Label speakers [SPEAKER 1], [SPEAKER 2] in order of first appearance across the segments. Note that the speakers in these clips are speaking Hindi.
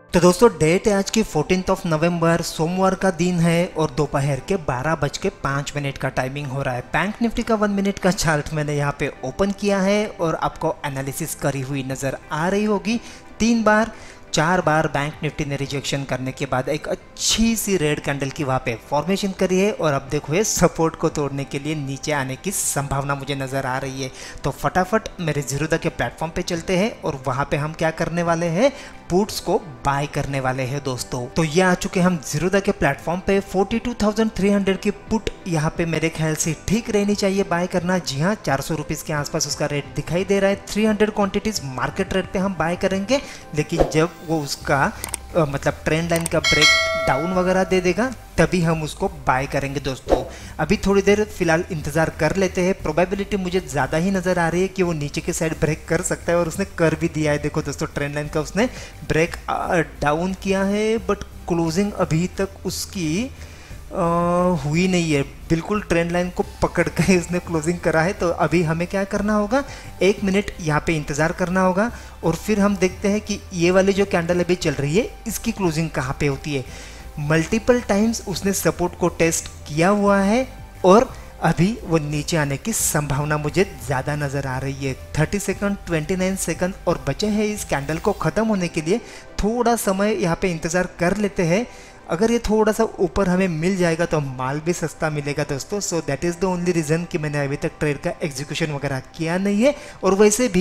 [SPEAKER 1] तो दोस्तों डेट है आज की 14 नवंबर, सोमवार का दिन है और दोपहर के 12:05 का टाइमिंग हो रहा है। बैंक निफ्टी का 1 मिनट का चार्ट मैंने यहाँ पे ओपन किया है और आपको एनालिसिस करी हुई नज़र आ रही होगी। 4 बार बैंक निफ्टी ने रिजेक्शन करने के बाद एक अच्छी सी रेड कैंडल की वहाँ पे फॉर्मेशन करी है और अब देखो ये सपोर्ट को तोड़ने के लिए नीचे आने की संभावना मुझे नज़र आ रही है। तो फटाफट मेरे ज़ीरोधा के प्लेटफॉर्म पे चलते हैं और वहाँ पे हम क्या करने वाले हैं, पुट्स को बाय करने वाले हैं दोस्तों। तो ये आ चुके हम ज़ीरोधा के प्लेटफॉर्म पे। 42,300 की पुट यहाँ पे मेरे ख्याल से ठीक रहनी चाहिए बाय करना। जी हाँ, 400 रुपीज़ के आसपास उसका रेट दिखाई दे रहा है। 300 क्वांटिटीज मार्केट रेट पे हम बाय करेंगे, लेकिन जब वो उसका मतलब ट्रेंड लाइन का ब्रेक डाउन वगैरह दे देगा तभी हम उसको बाय करेंगे दोस्तों। अभी थोड़ी देर फिलहाल इंतज़ार कर लेते हैं। प्रोबेबिलिटी मुझे ज़्यादा ही नज़र आ रही है कि वो नीचे की साइड ब्रेक कर सकता है और उसने कर भी दिया है। देखो दोस्तों, ट्रेंड लाइन का उसने ब्रेक डाउन किया है, बट क्लोजिंग अभी तक उसकी हुई नहीं है। बिल्कुल ट्रेंड लाइन को पकड़ के उसने क्लोजिंग करा है। तो अभी हमें क्या करना होगा, 1 मिनट यहाँ पे इंतज़ार करना होगा और फिर हम देखते हैं कि ये वाली जो कैंडल अभी चल रही है इसकी क्लोजिंग कहाँ पे होती है। मल्टीपल टाइम्स उसने सपोर्ट को टेस्ट किया हुआ है और अभी वो नीचे आने की संभावना मुझे ज़्यादा नज़र आ रही है। 30 सेकंड, 29 सेकंड और बचे हैं इस कैंडल को ख़त्म होने के लिए। थोड़ा समय यहाँ पे इंतज़ार कर लेते हैं। अगर ये थोड़ा सा ऊपर हमें मिल जाएगा तो माल भी सस्ता मिलेगा दोस्तों। So that is the only reason कि मैंने अभी तक ट्रेड का एग्जीक्यूशन वगैरह किया नहीं है। और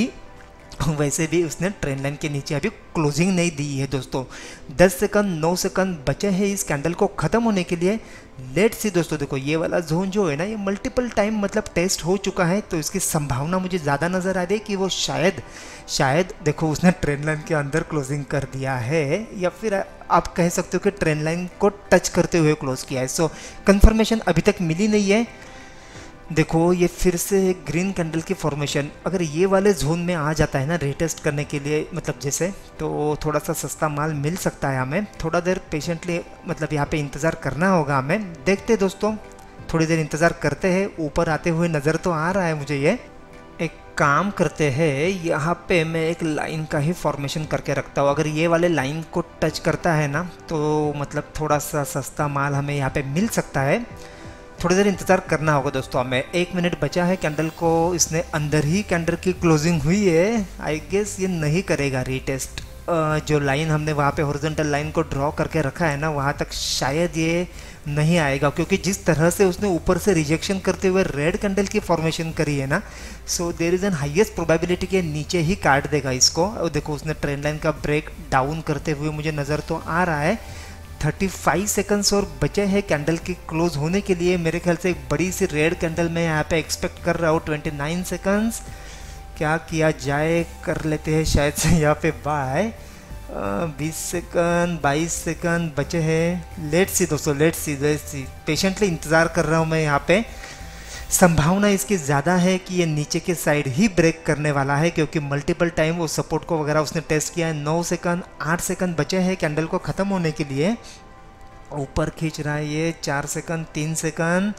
[SPEAKER 1] वैसे भी उसने ट्रेंड लाइन के नीचे अभी क्लोजिंग नहीं दी है दोस्तों। 10 सेकंड, 9 सेकंड बचे हैं इस कैंडल को ख़त्म होने के लिए। लेट्स सी दोस्तों, देखो ये वाला जोन जो है ना, ये मल्टीपल टाइम मतलब टेस्ट हो चुका है। तो इसकी संभावना मुझे ज़्यादा नज़र आ रही है कि वो शायद देखो उसने ट्रेंड लाइन के अंदर क्लोजिंग कर दिया है, या फिर आप कह सकते हो कि ट्रेंड लाइन को टच करते हुए क्लोज किया है। सो कंफर्मेशन अभी तक मिली नहीं है। देखो ये फिर से ग्रीन कैंडल की फॉर्मेशन अगर ये वाले जोन में आ जाता है ना रीटेस्ट करने के लिए, मतलब जैसे, तो थोड़ा सा सस्ता माल मिल सकता है हमें। थोड़ा देर पेशेंटली मतलब यहाँ पे इंतज़ार करना होगा हमें। देखते दोस्तों, थोड़ी देर इंतज़ार करते हैं। ऊपर आते हुए नज़र तो आ रहा है मुझे। ये एक काम करते हैं, यहाँ पे मैं एक लाइन का ही फॉर्मेशन करके रखता हूँ। अगर ये वाले लाइन को टच करता है ना तो मतलब थोड़ा सा सस्ता माल हमें यहाँ पे मिल सकता है। थोड़ी देर इंतज़ार करना होगा दोस्तों हमें। 1 मिनट बचा है कैंडल को। इसने अंदर ही कैंडल की क्लोजिंग हुई है। आई गेस ये नहीं करेगा रीटेस्ट। जो लाइन हमने वहाँ पे हॉरिजॉन्टल लाइन को ड्रॉ करके रखा है ना, वहाँ तक शायद ये नहीं आएगा, क्योंकि जिस तरह से उसने ऊपर से रिजेक्शन करते हुए रेड कैंडल की फॉर्मेशन करी है ना, so there is an highest probability कि नीचे ही काट देगा इसको। और देखो उसने ट्रेंड लाइन का ब्रेक डाउन करते हुए मुझे नज़र तो आ रहा है। 35 सेकंड्स और बचे हैं कैंडल की क्लोज होने के लिए। मेरे ख्याल से एक बड़ी सी रेड कैंडल मैं यहाँ पे एक्सपेक्ट कर रहा हूँ। 29 सेकंड्स, क्या किया जाए, कर लेते हैं शायद से यहाँ पे बाय। 20 सेकंड, 22 सेकंड बचे हैं। लेट्स सी दोस्तों, लेट्स सी पेशेंटली इंतज़ार कर रहा हूँ मैं यहाँ पे। संभावना इसकी ज़्यादा है कि ये नीचे के साइड ही ब्रेक करने वाला है, क्योंकि मल्टीपल टाइम वो सपोर्ट को वगैरह उसने टेस्ट किया है। 9 सेकंड, 8 सेकंड बचे हैं कैंडल को ख़त्म होने के लिए। ऊपर खींच रहा है ये। 4 सेकंड, 3 सेकंड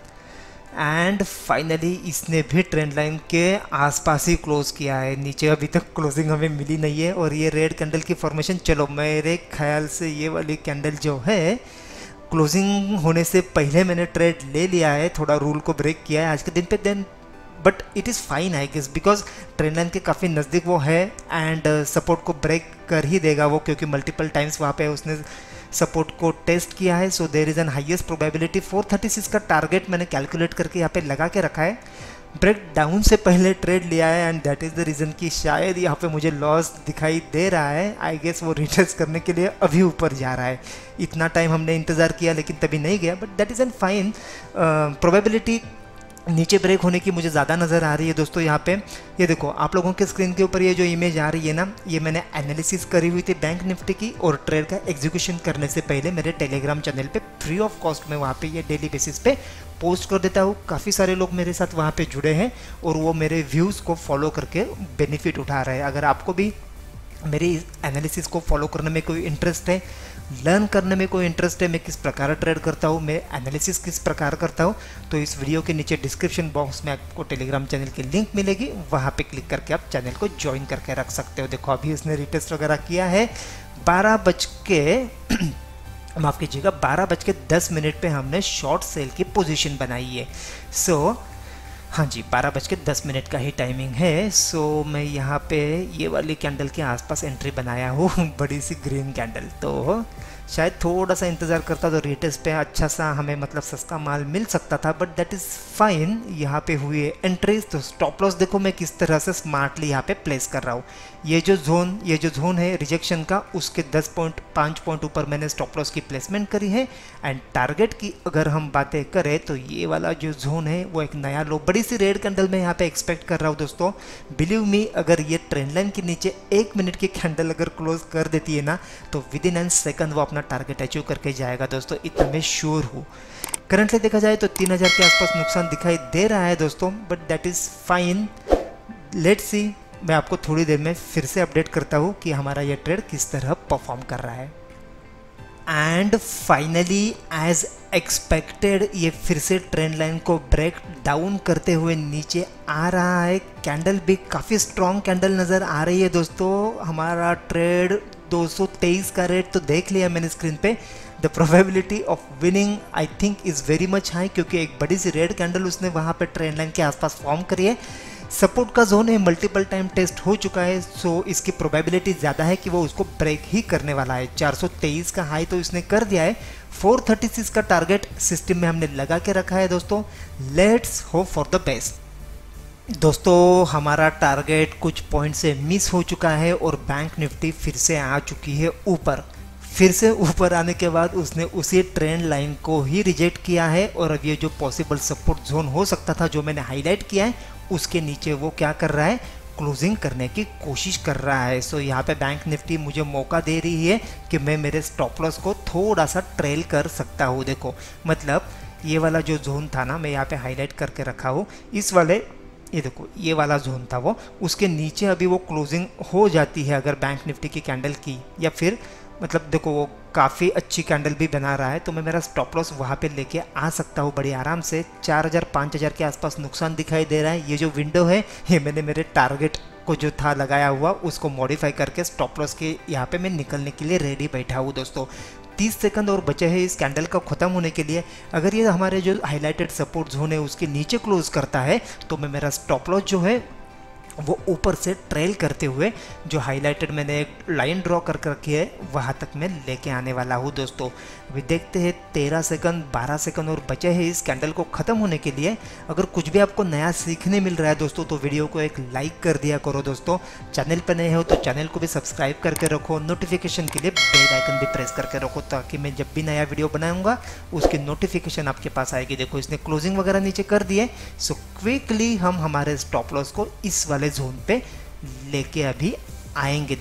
[SPEAKER 1] एंड फाइनली इसने भी ट्रेंड लाइन के आसपास ही क्लोज किया है। नीचे अभी तक क्लोजिंग हमें मिली नहीं है और ये रेड कैंडल की फॉर्मेशन, चलो मेरे ख्याल से ये वाली कैंडल जो है क्लोजिंग होने से पहले मैंने ट्रेड ले लिया है। थोड़ा रूल को ब्रेक किया है आज के दिन पे, then but it is fine I guess, because trend line के काफ़ी नज़दीक वो है एंड सपोर्ट को ब्रेक कर ही देगा वो, क्योंकि मल्टीपल टाइम्स वहाँ पे उसने सपोर्ट को टेस्ट किया है। So there is an highest probability. 436 का टारगेट मैंने कैलकुलेट करके यहाँ पे लगा के रखा है। ब्रेक डाउन से पहले ट्रेड लिया है and that is the reason कि शायद यहाँ पे मुझे लॉस दिखाई दे रहा है। आई गेस वो रिटेस्ट करने के लिए अभी ऊपर जा रहा है। इतना टाइम हमने इंतज़ार किया लेकिन तभी नहीं गया, but that is an fine. Probability नीचे ब्रेक होने की मुझे ज़्यादा नज़र आ रही है दोस्तों। यहाँ पे ये देखो आप लोगों के स्क्रीन के ऊपर ये जो इमेज आ रही है ना, ये मैंने एनालिसिस करी हुई थी बैंक निफ्टी की, और ट्रेड का एग्जीक्यूशन करने से पहले मेरे टेलीग्राम चैनल पे फ्री ऑफ कॉस्ट में वहाँ पे ये डेली बेसिस पे पोस्ट कर देता हूँ। काफ़ी सारे लोग मेरे साथ वहाँ पे जुड़े हैं और वो मेरे व्यूज़ को फॉलो करके बेनिफिट उठा रहे हैं। अगर आपको भी मेरी एनालिसिस को फॉलो करने में कोई इंटरेस्ट है, लर्न करने में कोई इंटरेस्ट है, मैं किस प्रकार ट्रेड करता हूँ, मैं एनालिसिस किस प्रकार करता हूँ, तो इस वीडियो के नीचे डिस्क्रिप्शन बॉक्स में आपको टेलीग्राम चैनल की लिंक मिलेगी। वहाँ पे क्लिक करके आप चैनल को ज्वाइन करके रख सकते हो। देखो अभी इसने रिटेस्ट वगैरह किया है, माफ़ कीजिएगा 12:10 पे हमने शॉर्ट सेल की पोजीशन बनाई है। सो हाँ जी, 12:10 का ही टाइमिंग है। सो मैं यहाँ पे ये वाली कैंडल के आसपास एंट्री बनाया हूँ बड़ी सी ग्रीन कैंडल। तो शायद थोड़ा सा इंतज़ार करता तो रिटेस्ट पे अच्छा सा हमें मतलब सस्ता माल मिल सकता था, बट दैट इज़ फाइन। यहाँ पे हुई है एंट्रीज। तो स्टॉप लॉस देखो मैं किस तरह से स्मार्टली यहाँ पे प्लेस कर रहा हूँ। ये जो जोन है रिजेक्शन का, उसके 5 पॉइंट ऊपर मैंने स्टॉप लॉस की प्लेसमेंट करी है। एंड टारगेट की अगर हम बातें करें तो ये वाला जो जोन है वो एक नया लो, बड़ी सी रेड कैंडल में यहाँ पे एक्सपेक्ट कर रहा हूँ दोस्तों। बिलीव मी, अगर ये ट्रेंड लाइन के नीचे 1 मिनट की कैंडल अगर क्लोज कर देती है ना, तो विद इन एन सेकंड वो अपना टारगेट अचीव करके जाएगा दोस्तों, इतना मैं श्योर हूँ। करंटली देखा जाए तो 3000 के आसपास नुकसान दिखाई दे रहा है दोस्तों, but that is fine. Let's see, मैं आपको थोड़ी देर में फिर से अपडेट करता हूँ कि हमारा ये ट्रेड किस तरह परफॉर्म कर रहा है। एंड फाइनली एज एक्सपेक्टेड ये फिर से ट्रेंड लाइन को ब्रेक डाउन करते हुए नीचे आ रहा है। कैंडल भी काफ़ी स्ट्रॉन्ग कैंडल नज़र आ रही है दोस्तों। हमारा ट्रेड 223 का रेट तो देख लिया मैंने स्क्रीन पे। The probability of winning I think is very much high, क्योंकि एक बड़ी सी रेड कैंडल उसने वहाँ पे ट्रेंड लाइन के आसपास फॉर्म करी है। सपोर्ट का जोन है, मल्टीपल टाइम टेस्ट हो चुका है, सो इसकी प्रोबेबिलिटी ज़्यादा है कि वो उसको ब्रेक ही करने वाला है। 423 का हाई तो इसने कर दिया है। 436 का टारगेट सिस्टम में हमने लगा के रखा है दोस्तों। Let's hope for the best. दोस्तों हमारा टारगेट कुछ पॉइंट से मिस हो चुका है और बैंक निफ्टी फिर से आ चुकी है ऊपर। फिर से ऊपर आने के बाद उसने उसी ट्रेंड लाइन को ही रिजेक्ट किया है, और अब ये जो पॉसिबल सपोर्ट जोन हो सकता था जो मैंने हाईलाइट किया है, उसके नीचे वो क्या कर रहा है, क्लोजिंग करने की कोशिश कर रहा है। सो यहाँ पे बैंक निफ्टी मुझे मौका दे रही है कि मैं मेरे स्टॉप लॉस को थोड़ा सा ट्रेल कर सकता हूँ। देखो मतलब ये वाला जो जोन था ना, मैं यहाँ पे हाईलाइट करके रखा हूँ, इस वाले ये देखो ये वाला जोन था वो, उसके नीचे अभी वो क्लोजिंग हो जाती है अगर बैंक निफ्टी की कैंडल की, या फिर मतलब देखो वो काफ़ी अच्छी कैंडल भी बना रहा है, तो मैं मेरा स्टॉप लॉस वहाँ पे लेके आ सकता हूँ बड़ी आराम से। 4000-5000 के आसपास नुकसान दिखाई दे रहा है। ये जो विंडो है ये मैंने मेरे टारगेट को जो था लगाया हुआ उसको मॉडिफाई करके स्टॉप लॉस के यहाँ पे मैं निकलने के लिए रेडी बैठा हूँ दोस्तों। 30 सेकंड और बचे हैं इस कैंडल का ख़त्म होने के लिए। अगर ये हमारे जो हाईलाइटेड सपोर्ट जोन है उसके नीचे क्लोज करता है तो मैं मेरा स्टॉप लॉस जो है वो ऊपर से ट्रेल करते हुए जो हाईलाइटेड मैंने एक लाइन ड्रॉ कर रखी है वहाँ तक मैं लेके आने वाला हूँ दोस्तों। अभी देखते हैं 13 सेकंड 12 सेकंड और बचे हैं इस कैंडल को ख़त्म होने के लिए। अगर कुछ भी आपको नया सीखने मिल रहा है दोस्तों तो वीडियो को एक लाइक कर दिया करो दोस्तों। चैनल पर नए हो तो चैनल को भी सब्सक्राइब करके रखो, नोटिफिकेशन के लिए बेल आइकन भी प्रेस करके रखो ताकि मैं जब भी नया वीडियो बनाऊंगा उसकी नोटिफिकेशन आपके पास आएगी। देखो इसने क्लोजिंग वगैरह नीचे कर दिए। सो क्विकली हम हमारे स्टॉप लॉस को इस वाले जोन पे लेके अभी आएंगे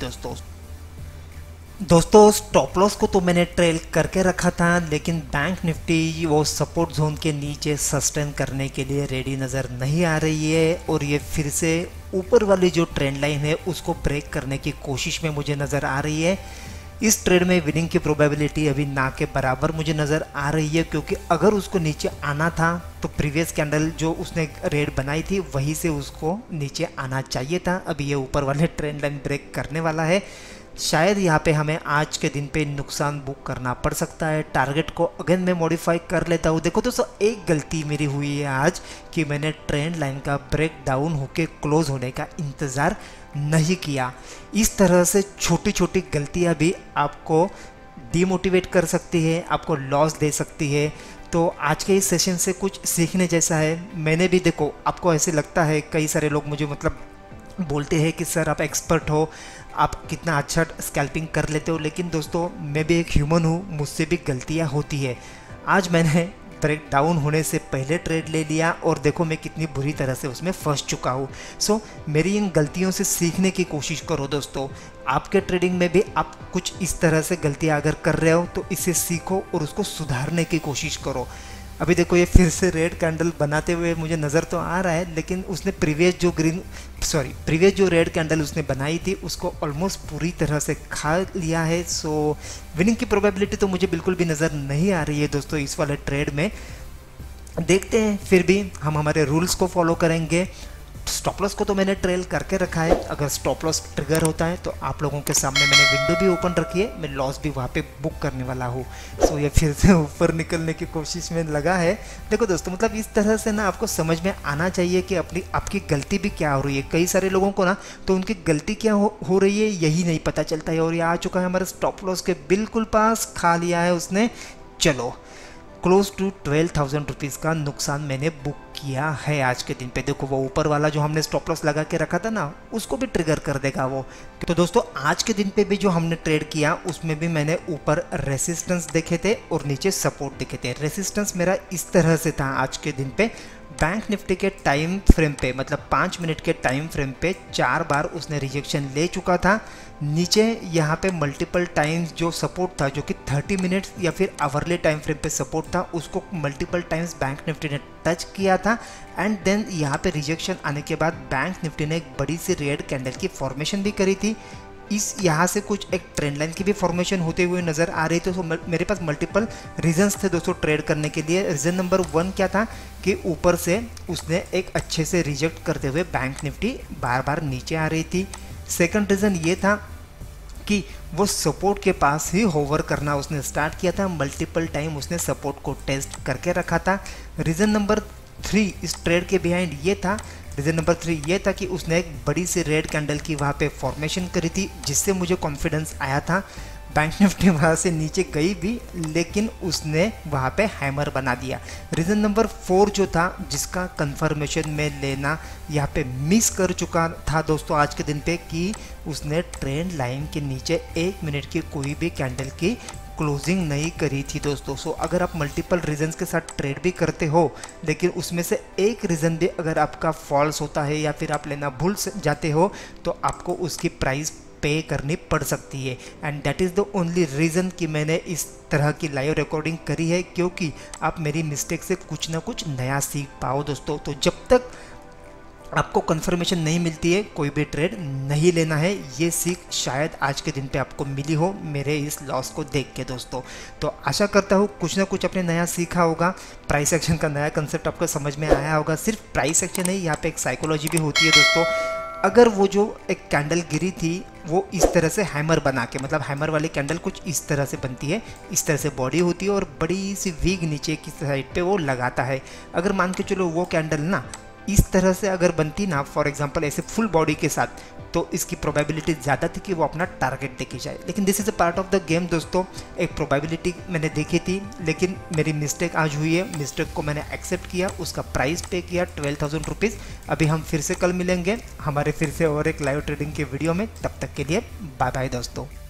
[SPEAKER 1] दोस्तों स्टॉप लॉस को तो मैंने ट्रेल करके रखा था, लेकिन बैंक निफ्टी वो सपोर्ट जोन के नीचे सस्टेन करने के लिए रेडी नज़र नहीं आ रही है, और ये फिर से ऊपर वाली जो ट्रेंड लाइन है उसको ब्रेक करने की कोशिश में मुझे नज़र आ रही है। इस ट्रेड में विनिंग की प्रोबेबिलिटी अभी ना के बराबर मुझे नज़र आ रही है, क्योंकि अगर उसको नीचे आना था तो प्रीवियस कैंडल जो उसने रेड बनाई थी वहीं से उसको नीचे आना चाहिए था। अभी ये ऊपर वाले ट्रेंड लाइन ब्रेक करने वाला है। शायद यहाँ पे हमें आज के दिन पे नुकसान बुक करना पड़ सकता है। टारगेट को अगेन मैं मॉडिफाई कर लेता हूँ। देखो दोस्तों एक गलती मेरी हुई है आज कि मैंने ट्रेंड लाइन का ब्रेक डाउन होके क्लोज होने का इंतज़ार नहीं किया। इस तरह से छोटी छोटी गलतियाँ भी आपको डीमोटिवेट कर सकती है, आपको लॉस दे सकती है। तो आज के इस सेशन से कुछ सीखने जैसा है। मैंने भी देखो, आपको ऐसे लगता है, कई सारे लोग मुझे मतलब बोलते हैं कि सर आप एक्सपर्ट हो, आप कितना अच्छा स्कैल्पिंग कर लेते हो, लेकिन दोस्तों मैं भी एक ह्यूमन हूँ, मुझसे भी गलतियाँ होती है। आज मैंने ब्रेक डाउन होने से पहले ट्रेड ले लिया और देखो मैं कितनी बुरी तरह से उसमें फंस चुका हूँ। सो मेरी इन गलतियों से सीखने की कोशिश करो दोस्तों। आपके ट्रेडिंग में भी आप कुछ इस तरह से गलतियाँ अगर कर रहे हो तो इससे सीखो और उसको सुधारने की कोशिश करो। अभी देखो ये फिर से रेड कैंडल बनाते हुए मुझे नज़र तो आ रहा है, लेकिन उसने प्रीवियस जो रेड कैंडल उसने बनाई थी उसको ऑलमोस्ट पूरी तरह से खा लिया है। सो विनिंग की प्रोबेबिलिटी तो मुझे बिल्कुल भी नज़र नहीं आ रही है दोस्तों इस वाले ट्रेड में। देखते हैं, फिर भी हम हमारे रूल्स को फॉलो करेंगे, स्टॉप लॉस को तो मैंने ट्रेल करके रखा है, अगर स्टॉप लॉस ट्रिगर होता है तो आप लोगों के सामने मैंने विंडो भी ओपन रखी है, मैं लॉस भी वहाँ पे बुक करने वाला हूँ। सो ये फिर से ऊपर निकलने की कोशिश में लगा है। देखो दोस्तों, मतलब इस तरह से ना आपको समझ में आना चाहिए कि आपकी गलती भी क्या हो रही है। कई सारे लोगों को ना तो उनकी गलती क्या हो रही है यही नहीं पता चलता है। और ये आ चुका है हमारे स्टॉप लॉस के बिल्कुल पास, खा लिया है उसने। चलो, क्लोज टू 12,000 रुपीज़ का नुकसान मैंने बुक किया है आज के दिन पे। देखो वो ऊपर वाला जो हमने स्टॉप लॉस लगा के रखा था ना, उसको भी ट्रिगर कर देगा वो। तो दोस्तों आज के दिन पे भी जो हमने ट्रेड किया उसमें भी मैंने ऊपर रेसिस्टेंस देखे थे और नीचे सपोर्ट देखे थे। रेसिस्टेंस मेरा इस तरह से था आज के दिन पे, बैंक निफ्टी के टाइम फ्रेम पे, मतलब 5 मिनट के टाइम फ्रेम पे 4 बार उसने रिजेक्शन ले चुका था। नीचे यहाँ पे मल्टीपल टाइम्स जो सपोर्ट था, जो कि 30 मिनट्स या फिर आवरली टाइम फ्रेम पे सपोर्ट था, उसको मल्टीपल टाइम्स बैंक निफ्टी ने टच किया था। एंड देन यहाँ पे रिजेक्शन आने के बाद बैंक निफ्टी ने एक बड़ी सी रेड कैंडल की फॉर्मेशन भी करी थी। इस यहाँ से कुछ एक ट्रेंड लाइन की भी फॉर्मेशन होते हुए नज़र आ रही थी। तो मेरे पास मल्टीपल रीजंस थे दोस्तों ट्रेड करने के लिए। रीज़न नंबर 1 क्या था कि ऊपर से उसने एक अच्छे से रिजेक्ट करते हुए बैंक निफ्टी बार बार नीचे आ रही थी। सेकंड रीज़न ये था कि वो सपोर्ट के पास ही होवर करना उसने स्टार्ट किया था, मल्टीपल टाइम उसने सपोर्ट को टेस्ट करके रखा था। रीज़न नंबर 3 इस ट्रेड के बिहाइंड ये था, रीज़न नंबर 3 ये था कि उसने एक बड़ी सी रेड कैंडल की वहाँ पे फॉर्मेशन करी थी, जिससे मुझे कॉन्फिडेंस आया था। बैंक निफ्टी वहाँ से नीचे गई भी, लेकिन उसने वहाँ पे हैमर बना दिया। रीज़न नंबर 4 जो था, जिसका कंफर्मेशन में लेना यहाँ पे मिस कर चुका था दोस्तों आज के दिन पे, कि उसने ट्रेंड लाइन के नीचे 1 मिनट की कोई भी कैंडल की क्लोजिंग नहीं करी थी दोस्तों। सो अगर आप मल्टीपल रीजंस के साथ ट्रेड भी करते हो, लेकिन उसमें से एक रीज़न भी अगर आपका फॉल्स होता है या फिर आप लेना भूल जाते हो, तो आपको उसकी प्राइस पे करनी पड़ सकती है। And that is the only reason कि मैंने इस तरह की लाइव रिकॉर्डिंग करी है, क्योंकि आप मेरी मिस्टेक से कुछ ना कुछ नया सीख पाओ दोस्तों। तो जब तक आपको कंफर्मेशन नहीं मिलती है, कोई भी ट्रेड नहीं लेना है। ये सीख शायद आज के दिन पे आपको मिली हो मेरे इस लॉस को देख के दोस्तों। तो आशा करता हूँ कुछ ना कुछ आपने नया सीखा होगा, प्राइस एक्शन का नया कंसेप्ट आपको समझ में आया होगा। सिर्फ प्राइस एक्शन नहीं, यहाँ पे एक साइकोलॉजी भी होती है दोस्तों। अगर वो जो एक कैंडल गिरी थी वो इस तरह से हैमर बना के, मतलब हैमर वाली कैंडल कुछ इस तरह से बनती है, इस तरह से बॉडी होती है और बड़ी सी वीग नीचे की साइड पे वो लगाता है। अगर मान के चलो वो कैंडल ना इस तरह से अगर बनती ना, फॉर एग्जांपल ऐसे फुल बॉडी के साथ, तो इसकी प्रोबेबिलिटी ज़्यादा थी कि वो अपना टारगेट देके जाए। लेकिन this is a part of the game दोस्तों। एक प्रोबेबिलिटी मैंने देखी थी, लेकिन मेरी मिस्टेक आज हुई है। मिस्टेक को मैंने एक्सेप्ट किया, उसका प्राइस पे किया 12,000 रुपीज़। अभी हम फिर से कल मिलेंगे हमारे फिर से और एक लाइव ट्रेडिंग के वीडियो में। तब तक के लिए बाय बाय दोस्तों।